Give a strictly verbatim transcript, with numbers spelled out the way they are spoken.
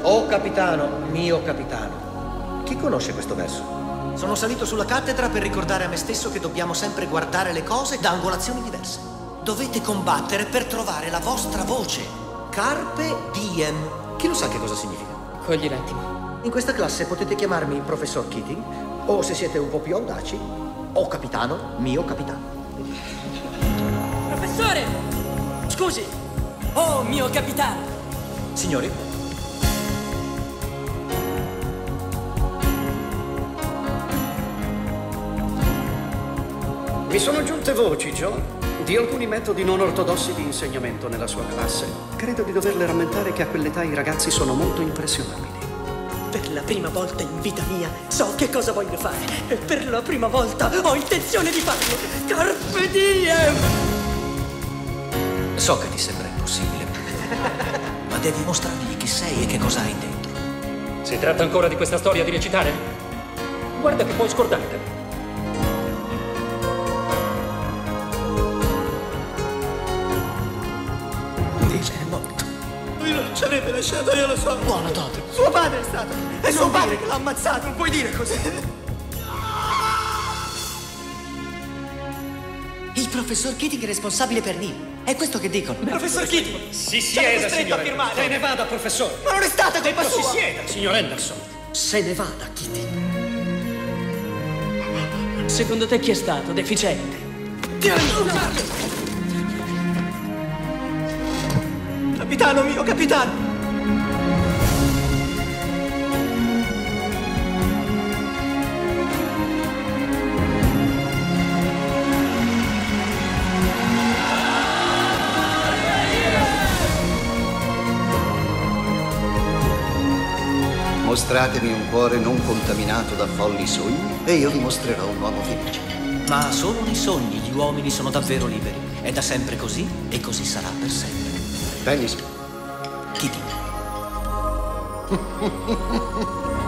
Oh capitano, mio capitano. Chi conosce questo verso? Sono salito sulla cattedra per ricordare a me stesso che dobbiamo sempre guardare le cose da angolazioni diverse. Dovete combattere per trovare la vostra voce. Carpe diem. Chi lo sa che cosa significa? Cogli l'attimo. In questa classe potete chiamarmi professor Keating, o se siete un po' più audaci, o capitano, mio capitano. Professore! Scusi! Oh, mio capitano! Signori? Mi sono giunte voci, John, di alcuni metodi non ortodossi di insegnamento nella sua classe. Credo di doverle rammentare che a quell'età i ragazzi sono molto impressionabili. Per la prima volta in vita mia so che cosa voglio fare e per la prima volta ho intenzione di farlo. Carpe diem! So che ti sembra impossibile, ma devi mostrargli chi sei e che cosa hai dentro. Si tratta ancora di questa storia di recitare? Guarda che puoi scordartela. È morto. Lui non ci avrebbe lasciato, io lo so. Buono, Todd. Suo padre è stato. È suo padre che l'ha ammazzato. Non puoi dire così. Il professor Keating è responsabile per Neil. È questo che dicono. Professor Keating! Si Ci hanno sieda, costretto signor a firmare. Se ne vada, professore. Ma non è stata colpa Detto, sua! si sieda, signor Henderson. Se ne vada, Kitty. Secondo te chi è stato deficiente? Capitano mio, capitano! Mostratemi un cuore non contaminato da folli sogni e io vi mostrerò un uomo felice. Ma solo nei sogni gli uomini sono davvero liberi. È da sempre così e così sarà per sempre. Dennis. Keating.